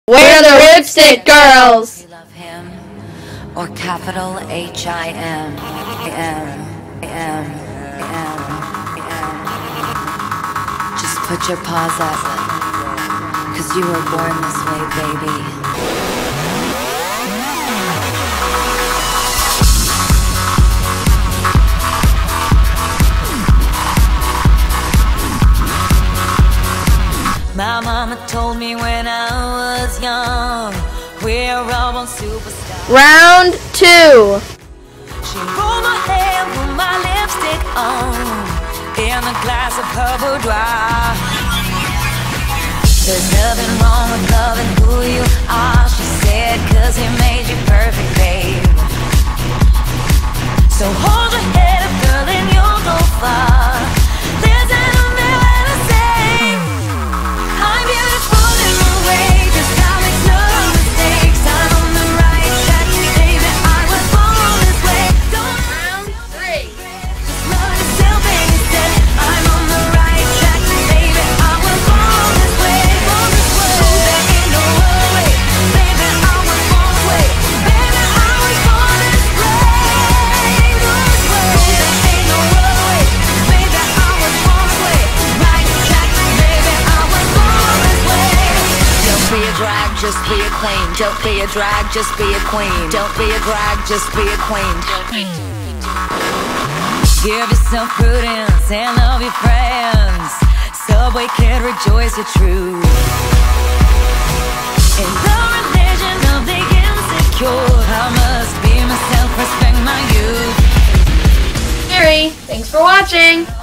We're the Ripstik Girls! You love him, or capital H-I-M, Just put your paws up, 'cause you were born this way, baby. My mama told me when I was young, we're all born superstars. Round 2. She rolled my hair, put my lipstick on, in a glass of her boudoir. There's nothing wrong with loving who you are, she said, 'cause he made you perfect, babe. So hold your head up, girl, and you'll go far. There's an just be a queen. Don't be a drag, just be a queen. Don't be a drag, just be a queen. Give yourself prudence and love your friends. Subway kid, rejoice your truth. In the religion of the insecure, I must be myself, respect my youth. Thanks for watching!